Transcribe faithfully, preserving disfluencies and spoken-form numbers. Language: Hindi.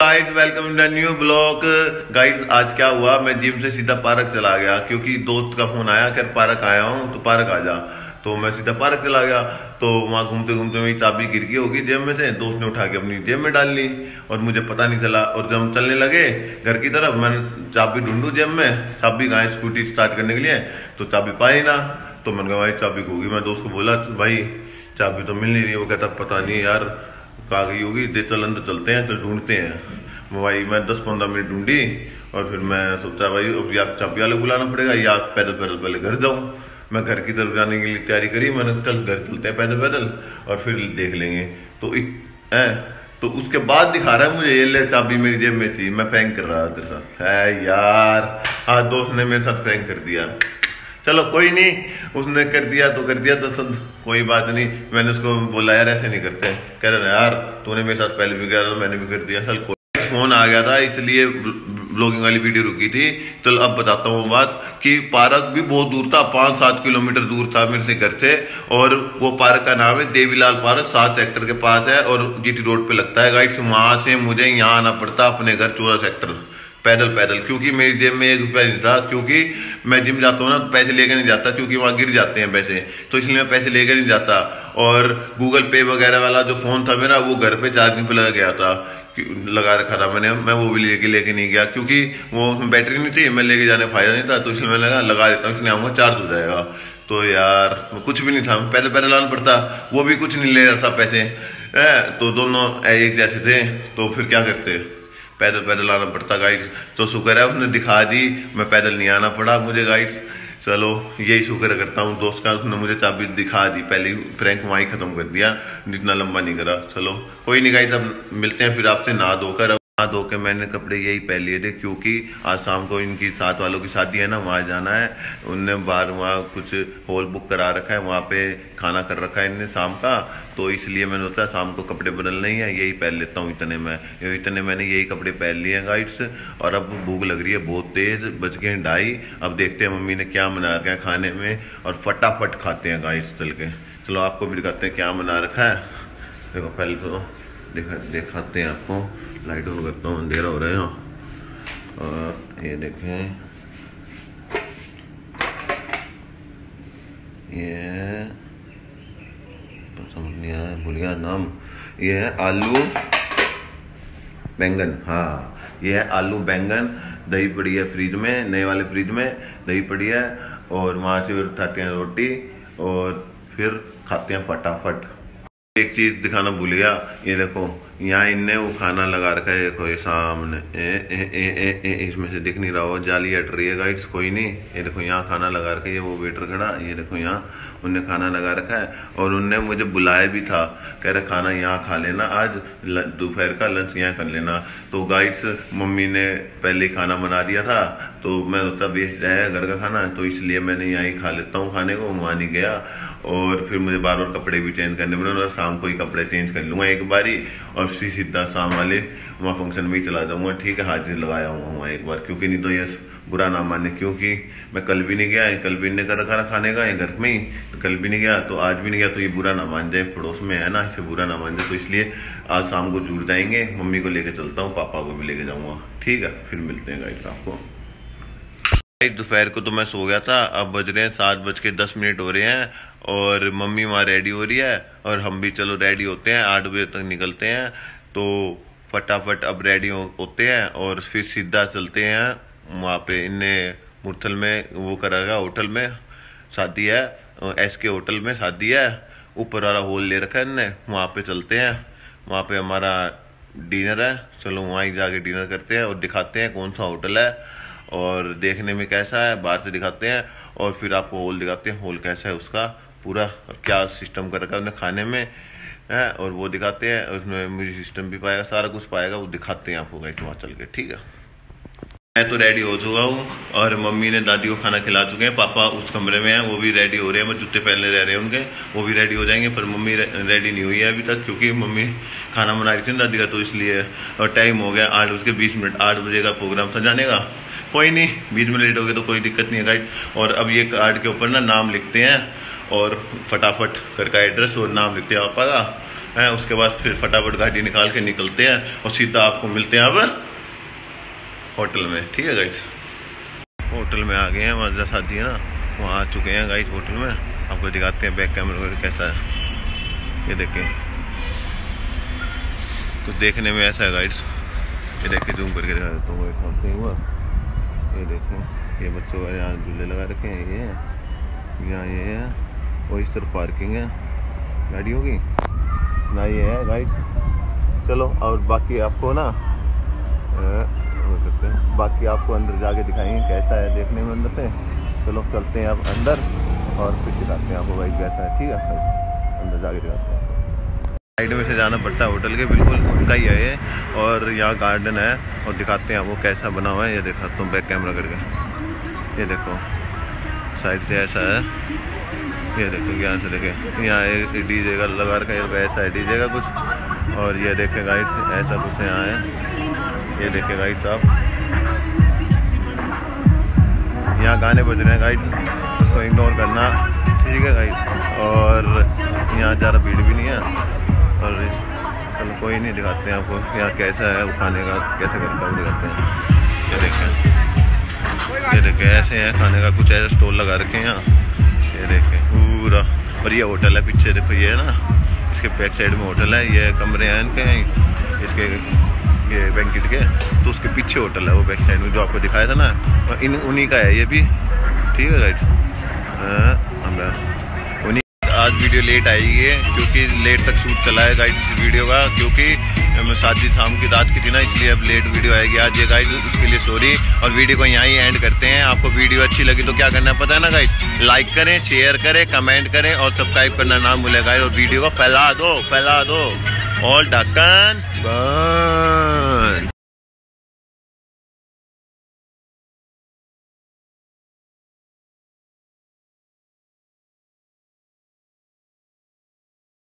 Guys, welcome in the new blog. Guys, आज क्या हुआ, मैं जिम से सीधा पार्क चला गया क्योंकि दोस्त का फोन आया कि पार्क आया हूँ तो पार्क आ जा। तो मैं सीधा पार्क चला गया। तो वहां घूमते घूमते मेरी चाबी गिर गई होगी जेब में से, दोस्त ने उठा के अपनी जेब में डाल ली और मुझे पता नहीं चला। और जब हम चलने लगे घर की तरफ, मैंने चाबी ढूंढू जेब में, चाबी कहाँ है स्कूटी स्टार्ट करने के लिए, तो चाबी पाई ना। तो मैंने कहा भाई चाबी खो गई। मैं दोस्त को बोला भाई चाबी तो मिल नहीं रही। वो कहता पता नहीं यार कहाँ गई होगी, दे चल अंदर चलते हैं, चल ढूंढते हैं। भाई मैं दस पंद्रह मिनट ढूंढी और फिर मैं सोचा भाई अब या चाबी वाले बुलाना पड़ेगा या पैदल पैदल पहले घर जाऊं। मैं घर की तरफ जाने के लिए तैयारी करी, मैंने चल घर चलते हैं पैदल पैदल और फिर देख लेंगे। तो है तो उसके बाद दिखा रहा है मुझे ये ले चाबी मेरी जेब में थी, मैं प्रैंक कर रहा था तेरे साथ। है यार, हाँ दोस्त ने मेरे साथ प्रैंक कर दिया। चलो कोई नहीं, उसने कर दिया तो कर दिया, तो कोई बात नहीं। मैंने उसको बोला यार ऐसे नहीं करते, कह रहे यार तूने मेरे साथ पहले भी किया था, मैंने भी कर दिया। चल कोई, फोन आ गया था इसलिए ब्लॉगिंग वाली वीडियो रुकी थी। चल अब बताता हूँ बात कि पार्क भी बहुत दूर था, पाँच सात किलोमीटर दूर था मेरे से घर से। और वो पार्क का नाम है देवीलाल पार्क, सात सेक्टर के पास है और जीटी रोड पे लगता है। गाइस वहां से मुझे यहाँ आना पड़ता अपने घर चौदह सेक्टर पैदल पैदल, क्योंकि मेरी जेब में एक रुपया नहीं था। क्योंकि मैं जिम जाता हूँ ना तो पैसे लेकर नहीं जाता, क्योंकि वहां गिर जाते हैं पैसे, तो इसलिए मैं पैसे लेकर नहीं जाता। और गूगल पे वगैरह वाला जो फोन था मेरा, वो घर पे चार्जिंग पे लगा गया था, लगा रखा था मैंने, मैं वो भी लेके लेके नहीं गया क्योंकि वो उसमें बैटरी नहीं थी, मैं लेके जाने फायदा नहीं था। तो इसलिए मैंने लगा लगा देता हूँ, इसलिए आऊंगा चार्ज हो जाएगा। तो यार कुछ भी नहीं था, पैदल पैदल आना पड़ता, वो भी कुछ नहीं ले रहा था पैसे। तो दोनों एक जैसे थे, तो फिर क्या करते, पैदल पैदल आना पड़ता गाइड्स। तो शुक्र है उसने दिखा दी, मैं पैदल नहीं आना पड़ा मुझे गाइड्स। चलो यही शुक्र करता हूँ दोस्त का, उसने मुझे चाबी दिखा दी, पहले प्रैंक वहीं खत्म कर दिया, जितना लंबा नहीं करा। चलो कोई नहीं गाइड्स, अब मिलते हैं फिर आपसे नहा धोकर। नहा धो के मैंने कपड़े यही पहन लिए थे क्योंकि आज शाम को इनकी साथ वालों की शादी है ना, वहाँ जाना है। उनने बाहर वहाँ कुछ हॉल बुक करा रखा है, वहाँ पे खाना कर रखा है इनने शाम का, तो इसलिए मैंने सोचा शाम को कपड़े बदलने ही है, यही पहन लेता हूँ। इतने में इतने मैंने यही कपड़े पहन लिए हैं गाइड्स। और अब भूख लग रही है बहुत तेज, बज गए ढाई। अब देखते हैं मम्मी ने क्या बना रखा है खाने में और फटाफट खाते हैं गाइड्स चल के। चलो आपको भी दिखाते हैं क्या बना रखा है। देखो पहले तो दिखा दिखाते हैं आपको, लाइट ऑन करता हूँ, अंधेरा हो रहा है। और ये देखें, ये समझ नहीं आया, भूल गया नाम। ये है आलू बैंगन, हाँ ये है आलू बैंगन। दही पड़ी है फ्रिज में, नए वाले फ्रिज में दही पड़ी है। और वहाँ से उठाते हैं रोटी और फिर खाते हैं फटाफट। एक चीज दिखाना भूल गया, ये देखो यहाँ इनने वो खाना लगा रखा है, देखो ये सामने ए, ए, ए, ए, ए, इसमें से दिख नहीं रहा हो, जाली हट रही है गाइड्स, कोई नहीं। ये देखो यहाँ खाना लगा रखा है, ये वो वेटर खड़ा, ये देखो यहाँ उनने खाना लगा रखा है। और उनने मुझे बुलाया भी था, कह रहे खाना यहाँ खा लेना, आज दोपहर का लंच यहाँ कर लेना। तो गाइड्स मम्मी ने पहले ही खाना बना दिया था, तो मैं सोचा बेस्ट है घर का खाना, तो इसलिए मैंने यहाँ ही खा लेता हूँ खाने को, वहाँ नहीं गया। और फिर मुझे बार बार कपड़े भी चेंज करने पड़े, शाम को ही कपड़े चेंज कर लूंगा एक बारी और फिर सीधा शाम वाले वहाँ फंक्शन में ही चला जाऊंगा। ठीक है, हाजिर लगाया हूँ वहाँ एक बार, क्योंकि नहीं तो ये बुरा ना माने, क्योंकि मैं कल भी नहीं गया, कल भी नहीं कर रखा खाने का घर में ही, तो कल भी नहीं गया तो आज भी नहीं गया, तो ये बुरा ना मान जाए, पड़ोस में है ना, इसे बुरा ना मान जाए। तो इसलिए आज शाम को जरूर जाएंगे, मम्मी को लेके चलता हूँ, पापा को भी लेके जाऊंगा। ठीक है, फिर मिलते हैं गाइस आपको। दोपहर को तो मैं सो गया था, अब बज रहे हैं सात बज के दस मिनट हो रहे हैं और मम्मी वहाँ रेडी हो रही है और हम भी चलो रेडी होते हैं, आठ बजे तक निकलते हैं। तो फटाफट अब रेडी हो, होते हैं और फिर सीधा चलते हैं वहाँ पे। इनने मुरथल में वो करा होटल में शादी है, एस के होटल में शादी है, ऊपर वाला हॉल ले रखा है इनने, वहाँ पे चलते हैं। वहाँ पे हमारा डिनर है, चलो वहाँ ही जाके डिनर करते हैं और दिखाते हैं कौन सा होटल है और देखने में कैसा है, बाहर से दिखाते हैं और फिर आपको हॉल दिखाते हैं, हॉल कैसा है उसका पूरा, क्या सिस्टम कर रखा है उन्हें खाने में है, और वो दिखाते हैं। उसमें म्यूजिक सिस्टम भी पाएगा, सारा कुछ पाएगा, वो दिखाते हैं आपको गाइस वहाँ चल के। ठीक है, मैं तो रेडी हो चुका हूँ और मम्मी ने दादी को खाना खिला चुके हैं, पापा उस कमरे में हैं, वो भी रेडी हो रहे हैं, मैं जूते पहनने रह रहे हैं उनके, वो भी रेडी हो जाएंगे। पर मम्मी रेडी नहीं हुई है अभी तक, क्योंकि मम्मी खाना बना रही थी दादी का, तो इसलिए। और टाइम हो गया आठ बज के बीस मिनट, आठ बजे का प्रोग्राम सजाने का। कोई नहीं, बीस मिनट लेट हो गए तो कोई दिक्कत नहीं है गाइड। और अब ये कार्ड के ऊपर ना नाम लिखते हैं और फटाफट घर का एड्रेस और नाम लिखते हैं पापा का, हैं। उसके बाद फिर फटाफट गाड़ी निकाल के निकलते हैं और सीधा आपको मिलते हैं अब होटल में। ठीक है गाइस, होटल में आ गए हैं, मजा शादी है ना, वहाँ आ चुके हैं गाइस होटल में। आपको दिखाते हैं बैक कैमरा कैसा है। ये देखें, कुछ देखने में ऐसा है गाइस। ये देखिए जूम करके दिखा देता हूँ खाते हुआ। ये देखें, ये बच्चों का यहाँ झूले लगा रखे हैं, ये है यहाँ, ये है और इस तरफ पार्किंग है गाड़ियों की ना, ये है गाइस। चलो और बाकी आपको ना सकते हैं, बाकी आपको अंदर जाके दिखाएंगे कैसा है देखने में अंदर से। चलो चलते हैं अब अंदर और फिर दिखाते हैं आपको भाई कैसा है। ठीक है, अंदर जाके दिखाते हैं। साइड में से जाना पड़ता है होटल के, बिल्कुल उनका ही है ये। और यहाँ गार्डन है और दिखाते हैं आपको कैसा बना हुआ है। ये दिखाता हूँ बैक कैमरा करके। ये देखो साइड से ऐसा है, ये देखो यहाँ से देखें, यहाँ एक डीजे का लगा रखा है, ऐसा है डीजे का कुछ। और ये देखें गाइड ऐसा कुछ यहाँ है। ये देखें गाइड साहब, यहाँ गाने बज रहे हैं गाइड, उसको इग्नोर करना। ठीक है गाइड, और यहाँ ज़्यादा भीड़ भी नहीं है। और चलो कोई नहीं, दिखाते हैं आपको यहाँ कैसा है खाने का, कैसे करता है दिखाते हैं। ये देखें, ये देखें ऐसे है खाने का, कुछ ऐसे स्टॉल लगा रखे हैं यहाँ। ये देखें पूरा, और ये होटल है पीछे देखो, ये है ना, इसके बैक साइड में होटल है। ये कमरे हैं इनके, इसके ये बैंकेट के, तो उसके पीछे होटल है वो बैक साइड में जो आपको दिखाया था ना, और इन उन्हीं का है ये भी। ठीक है गाइस, उन्हीं। आज वीडियो लेट आई है क्योंकि लेट तक शूट चला है गाइस इस वीडियो का, क्योंकि शादी शाम की रात की थी ना, इसलिए अब लेट वीडियो आएगी आज ये गाइस, उसके लिए सॉरी। और वीडियो को यहाँ ही एंड करते हैं। आपको वीडियो अच्छी लगी तो क्या करना पता है ना गाइस, लाइक करें, शेयर करें, कमेंट करें और सब्सक्राइब करना ना भूलें गाइस। और वीडियो को फैला दो, फैला दो। ऑल ढक्कन बंद।